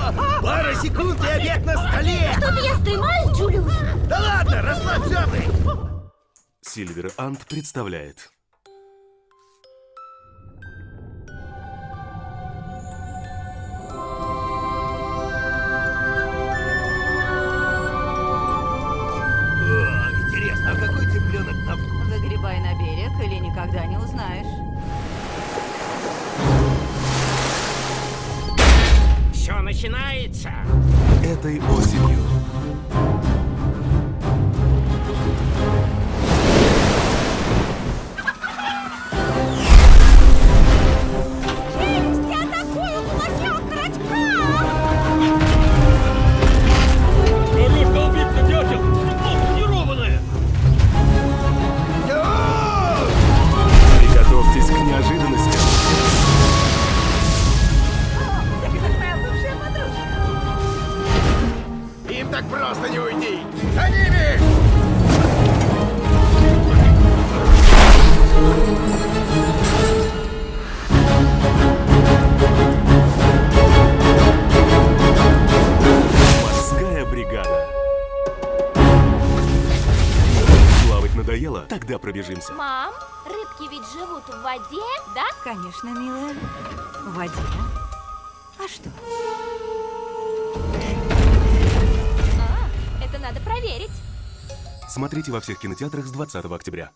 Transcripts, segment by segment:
Пара секунд и обед на столе! Что-то я стремаюсь, Джулиус. Да ладно, расслабь зёбры! Silver Ant представляет. Интересно, а какой цыпленок на вкус? Выгребай на берег, или никогда не узнаешь. Все начинается. Этой осенью. Я атакую кулаки окорочка! Ловушка убийца дятел! Тренированная! Приготовьтесь к неожиданностям. Моя бывшая подружка. Им так просто не уйти! За ними! Морская бригада. Плавать надоело? Тогда пробежимся. Мам, рыбки ведь живут в воде, да? Конечно, милая. В воде. А что? Это надо проверить. Смотрите во всех кинотеатрах с 20 октября.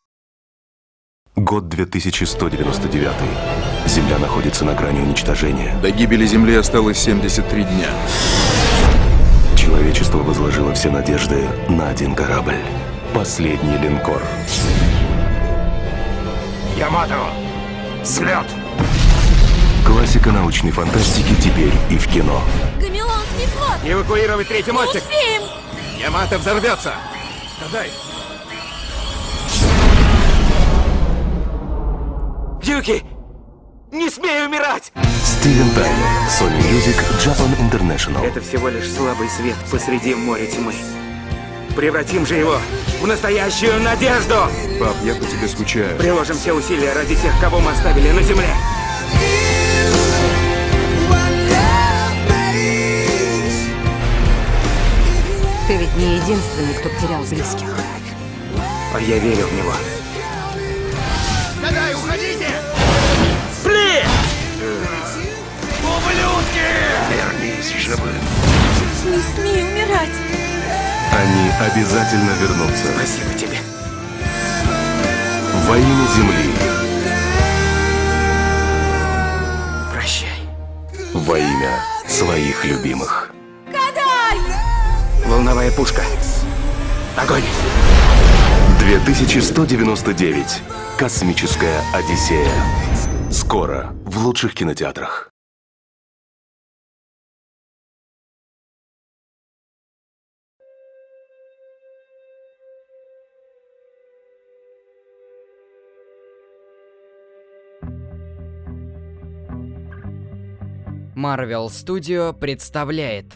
Год 2199. Земля находится на грани уничтожения. До гибели Земли осталось 73 дня. Человечество возложило все надежды на один корабль. Последний линкор. Ямато! Взлет! Классика научной фантастики теперь и в кино. Гамилонский флот! Эвакуировать третий мостик! Успеем! Ямато взорвется! Дай! Юки! Не смей умирать! Стивен Тайлер. Sony Music Japan International. Это всего лишь слабый свет посреди моря тьмы. Превратим же его в настоящую надежду! Пап, я по тебе скучаю. Приложим все усилия ради тех, кого мы оставили на земле. Ты ведь не единственный, кто потерял близких. А я верю в него. Дай, уходите! Блин! Ублюдки! Вернись живым. Не смей умирать! Они обязательно вернутся. Спасибо тебе. Во имя Земли. Прощай. Во имя своих любимых. Волновая пушка. Огонь! 2199. Космическая Одиссея. Скоро в лучших кинотеатрах. Marvel Studio представляет.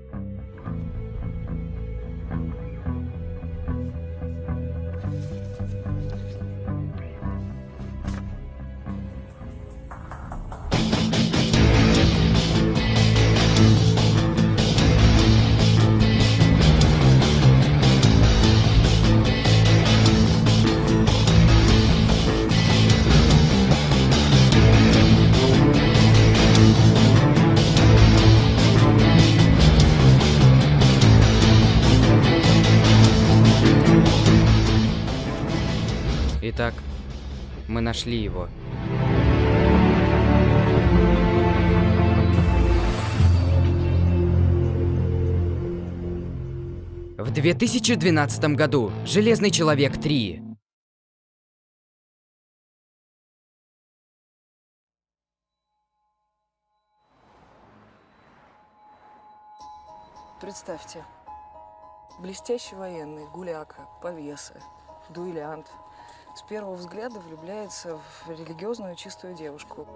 Итак, мы нашли его. В 2012 году Железный Человек 3. Представьте, блестящий военный, гуляка, повеса, дуэлянт. С первого взгляда влюбляется в религиозную чистую девушку.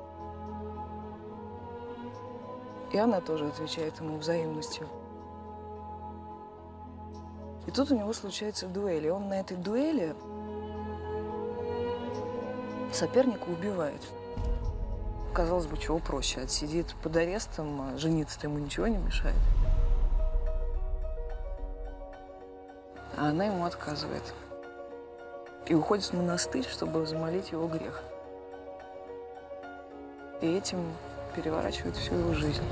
И она тоже отвечает ему взаимностью. И тут у него случается дуэль. И он на этой дуэли соперника убивает. В казалось бы, чего проще. Отсидит под арестом, а жениться-то ему ничего не мешает. А она ему отказывает. И уходит в монастырь, чтобы замолить его грех. И этим переворачивает всю его жизнь.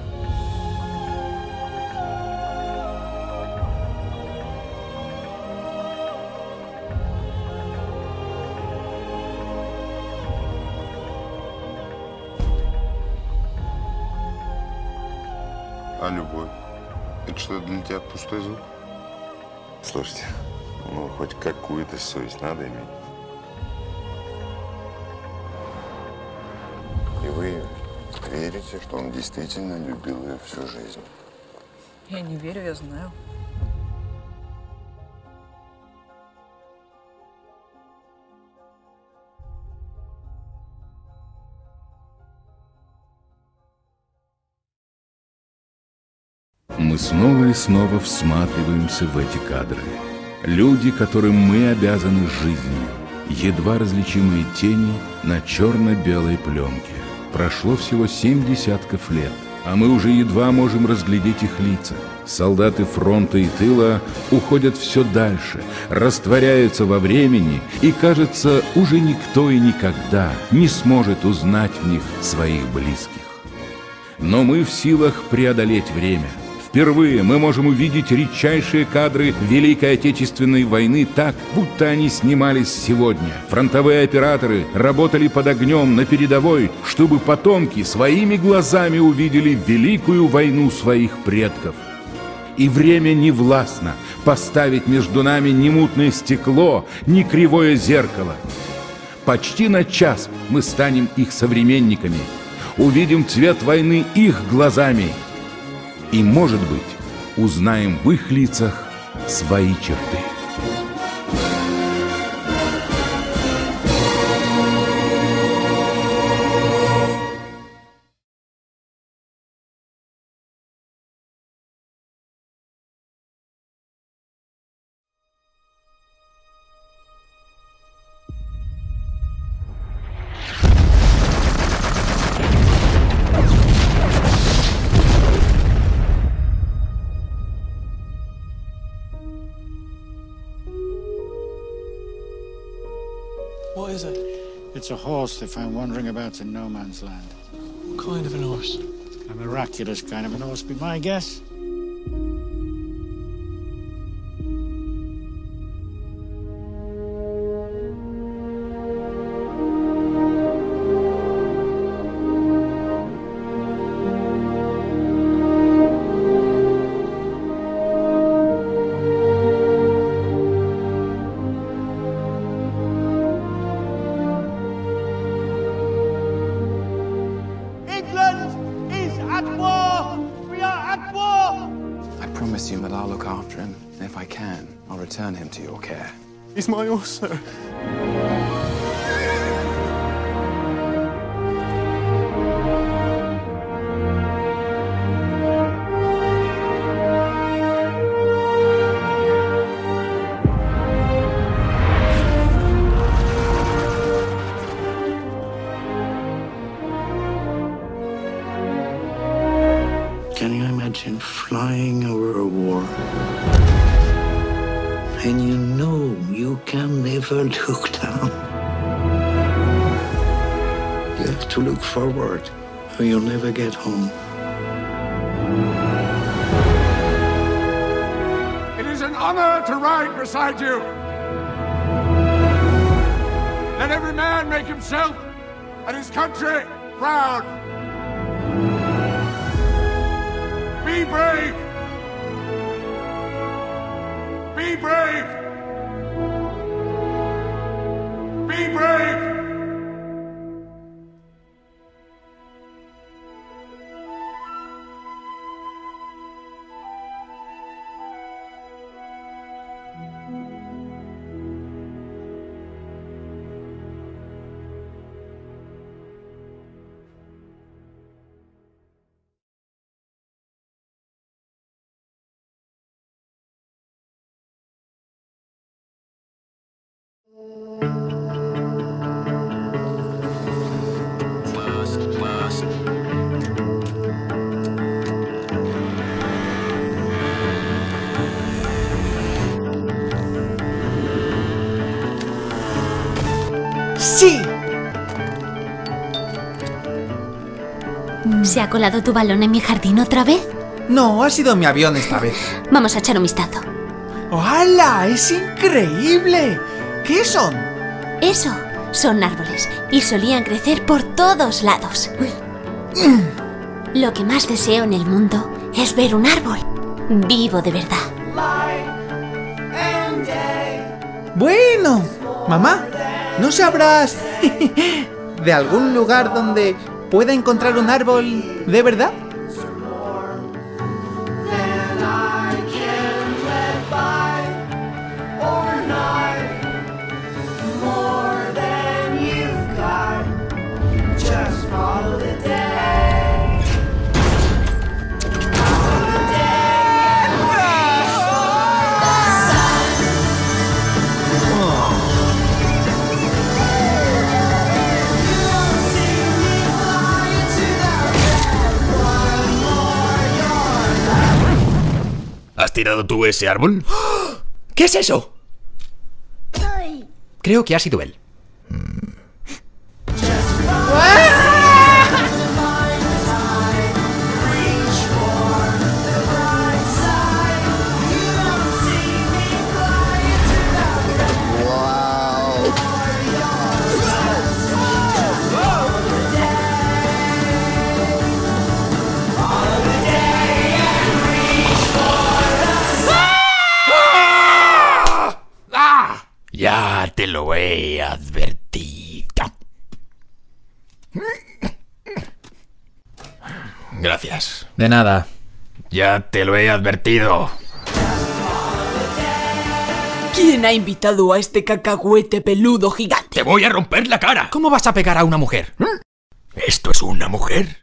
А любовь? Это что, для тебя пустой звук? Слушайте, ну хоть какую-то совесть надо иметь. И вы верите, что он действительно любил ее всю жизнь? Я не верю, я знаю. Мы снова и снова всматриваемся в эти кадры. Люди, которым мы обязаны жизнью. Едва различимые тени на черно-белой пленке. Прошло всего 7 десятков лет, а мы уже едва можем разглядеть их лица. Солдаты фронта и тыла уходят все дальше, растворяются во времени, и, кажется, уже никто и никогда не сможет узнать в них своих близких. Но мы в силах преодолеть время. Впервые мы можем увидеть редчайшие кадры Великой Отечественной войны так, будто они снимались сегодня. Фронтовые операторы работали под огнем на передовой, чтобы потомки своими глазами увидели Великую войну своих предков. И время не властно поставить между нами ни мутное стекло, ни кривое зеркало. Почти на час мы станем их современниками, увидим цвет войны их глазами. И, может быть, узнаем в их лицах свои черты. What is it? It's a horse they found wandering about in no man's land. What kind of an horse? A miraculous kind of an horse, be my guess. Return him to your care. He's my horse, sir. Can you imagine flying over a war? And you know you can never look down. You have to look forward, or you'll never get home. It is an honor to ride beside you. Let every man make himself and his country proud. Be brave. Be brave! Be brave! ¿Se ha colado tu balón en mi jardín otra vez? No, ha sido mi avión esta vez. Vamos a echar un vistazo. ¡Hala! ¡Es increíble! ¿Qué son? Eso, son árboles y solían crecer por todos lados. Lo que más deseo en el mundo es ver un árbol vivo de verdad. Bueno, mamá, ¿no sabrás de algún lugar donde pueda encontrar un árbol de verdad? ¿Has tirado tú ese árbol? ¿Qué es eso? Creo que ha sido él. Ya te lo he advertido. Gracias. De nada. Ya te lo he advertido. ¿Quién ha invitado a este cacahuete peludo gigante? ¡Te voy a romper la cara! ¿Cómo vas a pegar a una mujer? ¿Esto es una mujer?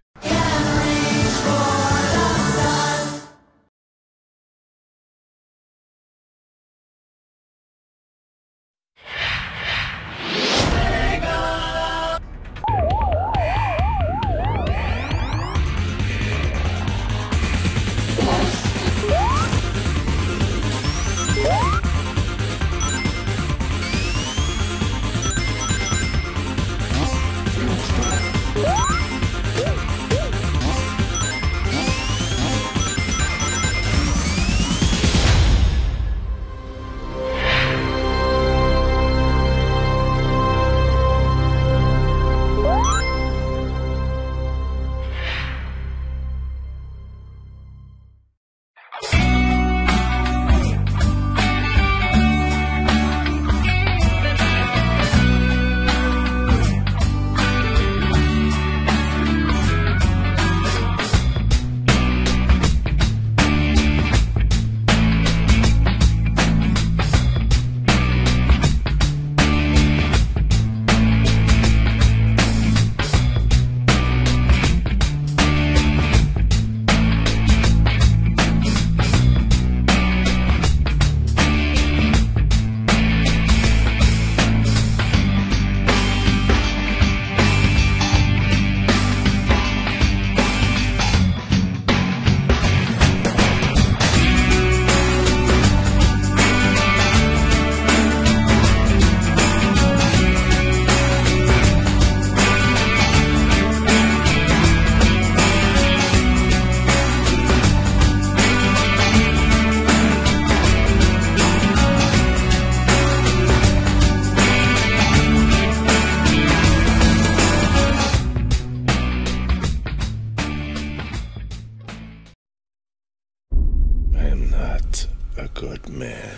good man.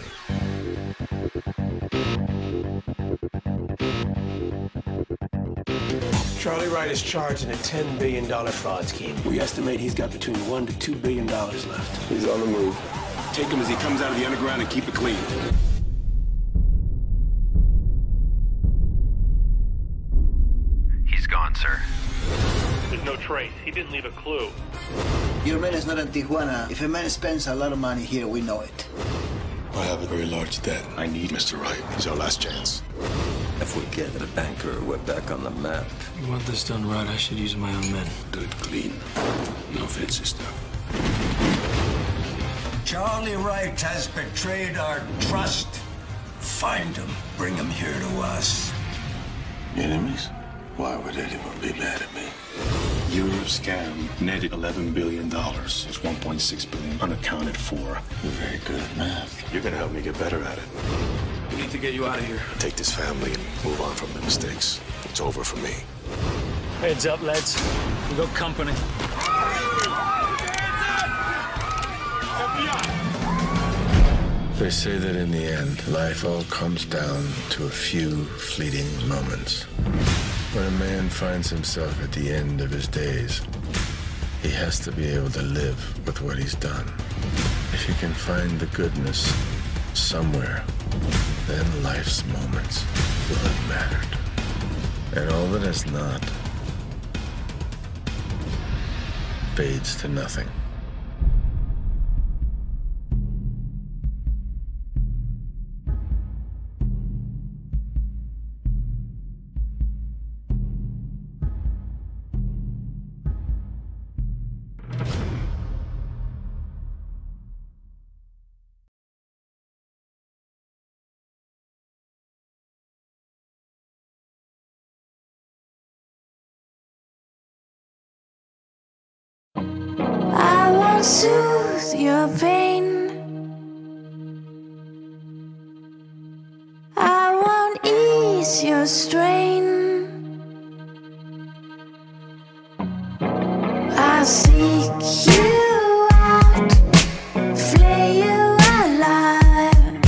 Charlie Wright is charged in a $10 billion fraud scheme. We estimate he's got between $1 to $2 billion left. He's on the move. Take him as he comes out of the underground and keep it clean. He's gone, sir. There's no trace. He didn't leave a clue. Your man is not in Tijuana. If a man spends a lot of money here, we know it. I have a very large debt. I need Mr. Wright. He's our last chance. If we get the banker, we're back on the map. You want this done right, I should use my own men. Do it clean. No fancy stuff. Charlie Wright has betrayed our trust. Find him. Bring him here to us. Enemies? Why would anyone be mad at me? Your scam netted $11 billion. It's $1.6 billion unaccounted for. You're very good at math. You're gonna help me get better at it. We need to get you out of here. Take this family and move on from the mistakes. It's over for me. Heads up, lads. We got company. They say that in the end, life all comes down to a few fleeting moments. When a man finds himself at the end of his days, he has to be able to live with what he's done. If he can find the goodness somewhere, then life's moments will have mattered. And all that is not fades to nothing. I won't soothe your pain. I won't ease your strain. I'll seek you out, flay you alive.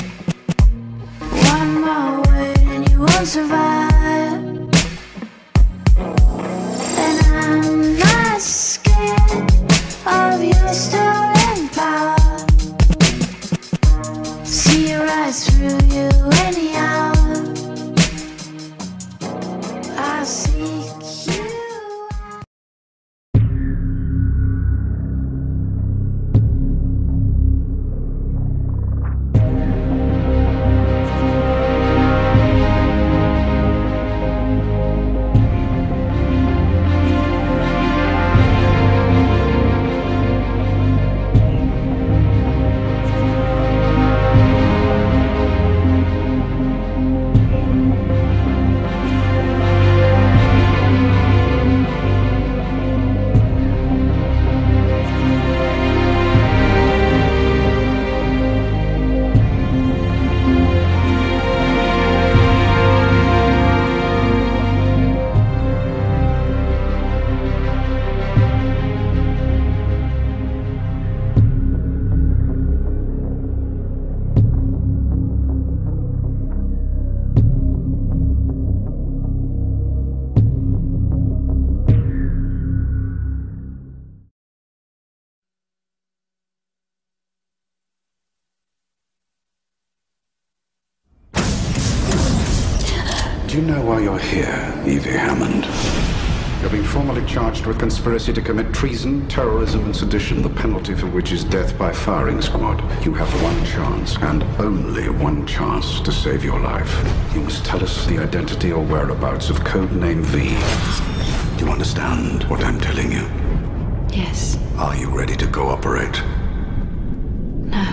One more word and you won't survive. And I'm not scared of your stolen power. See right through you anyhow. I seek you. Do you know why you're here, Evie Hammond? You're being formally charged with conspiracy to commit treason, terrorism, and sedition, the penalty for which is death by firing squad. You have one chance, and only one chance, to save your life. You must tell us the identity or whereabouts of Codename V. Do you understand what I'm telling you? Yes. Are you ready to cooperate? No.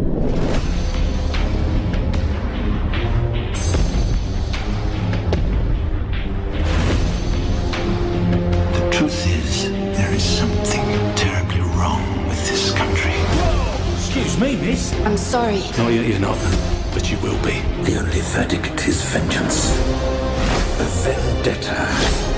The truth is, there is something terribly wrong with this country. Excuse me, miss. I'm sorry. No, you're not, but you will be. The only verdict is vengeance. A vendetta.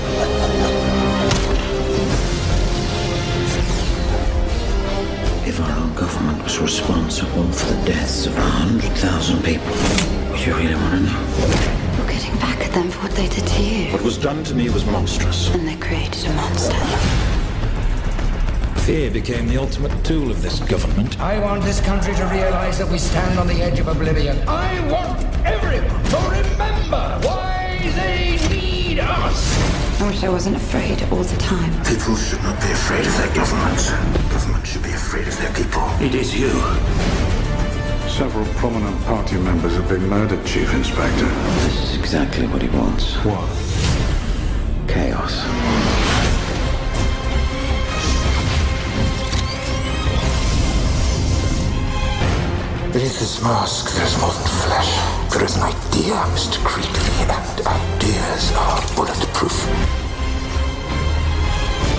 If our own government was responsible for the deaths of 100,000 people, would you really want to know? You're getting back at them for what they did to you. What was done to me was monstrous. And they created a monster. Fear became the ultimate tool of this government. I want this country to realize that we stand on the edge of oblivion. I want everyone to remember why they need us. I wish I wasn't afraid all the time. People should not be afraid of their governments. Government should be afraid of their people. It is you. Several prominent party members have been murdered, Chief Inspector. This is exactly what he wants. What? Chaos. Beneath this mask, there's more than flesh. There is an idea, Mr. Creepy, and ideas are bulletproof.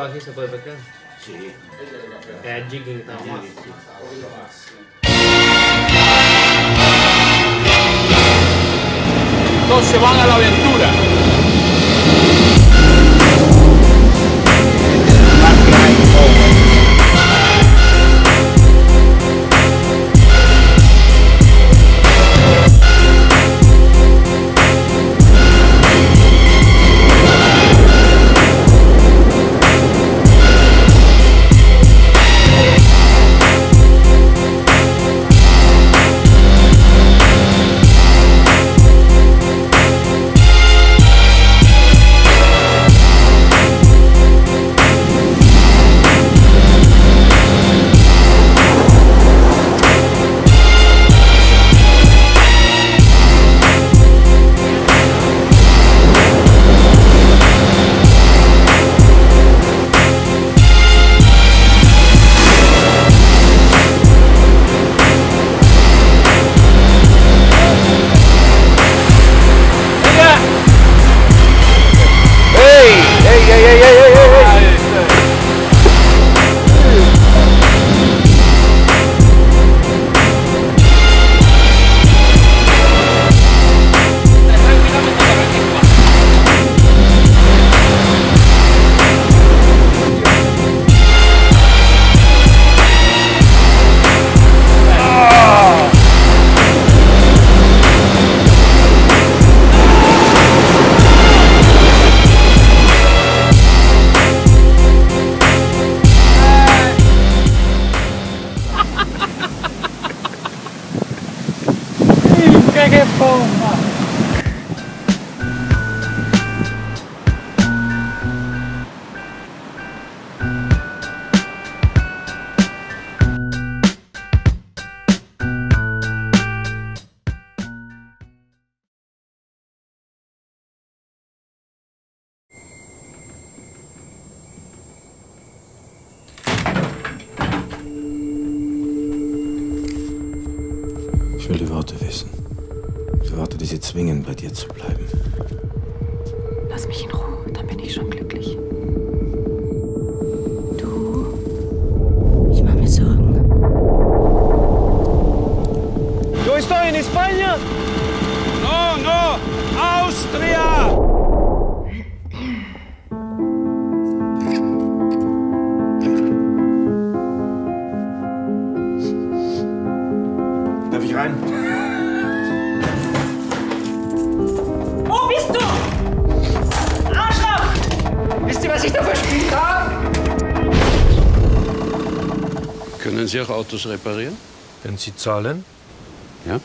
aquí se puede pescar? Sí. Es allí que estamos. Todos se van a la aventura. ¡Qué bomba! Ich will die Worte wissen. Die Worte, die sie zwingen, bei dir zu bleiben. Lass mich in Ruhe, dann bin ich schon glücklich. Du, ich mache mir Sorgen. Yo estoy en España. No, no, Austria. Darf ich rein? Wo bist du? Arschloch! Wisst ihr, was ich da verspielt habe? Können Sie auch Autos reparieren? Wenn Sie zahlen? Ja.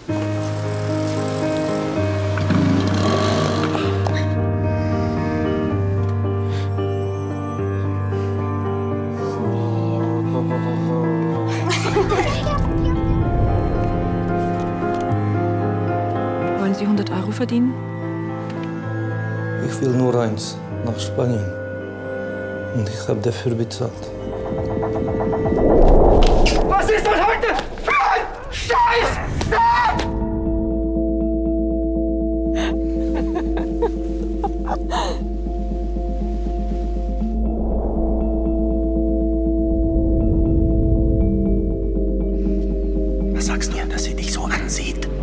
Wollen Sie 100 € verdienen? Ich will nur eins, nach Spanien. Und ich habe dafür bezahlt. Was ist das heute für ein Scheiß? Was sagst du, dass sie dich so ansieht?